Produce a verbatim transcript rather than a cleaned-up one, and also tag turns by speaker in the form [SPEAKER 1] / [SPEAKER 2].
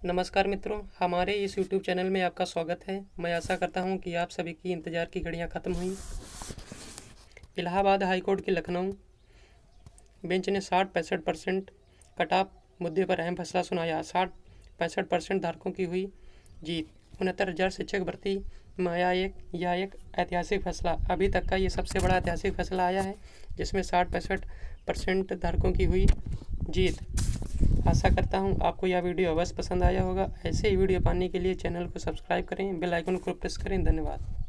[SPEAKER 1] नमस्कार मित्रों, हमारे इस यूट्यूब चैनल में आपका स्वागत है। मैं आशा करता हूं कि आप सभी की इंतज़ार की घड़ियां ख़त्म हुई। इलाहाबाद हाई कोर्ट के लखनऊ बेंच ने साठ पैंसठ परसेंट कट ऑफ मुद्दे पर अहम फैसला सुनाया। साठ पैंसठ परसेंट धारकों की हुई जीत। उनहत्तर हज़ार शिक्षक भर्ती में आया एक यह एक ऐतिहासिक फैसला। अभी तक का ये सबसे बड़ा ऐतिहासिक फैसला आया है जिसमें साठ पैंसठ परसेंट धारकों की हुई जीत। आशा करता हूँ आपको यह वीडियो अवश्य पसंद आया होगा। ऐसे ही वीडियो पाने के लिए चैनल को सब्सक्राइब करें, बेल आइकन को प्रेस करें। धन्यवाद।